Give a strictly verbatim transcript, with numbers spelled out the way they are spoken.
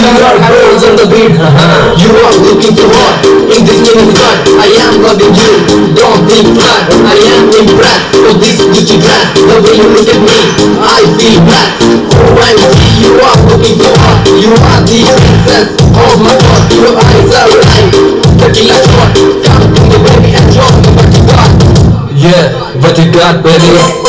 We are heroes on the beat. Uh-huh. You are looking too hot in this mini skirt. I am loving you, don't think flat. I am impressed with this Gucci dress. The way you look at me, I feel blessed. O M G, you are looking too hot. You are the princess of my heart. Your eyes are like the killer shot. Come to me baby and show me what you got. Yeah, what you got baby.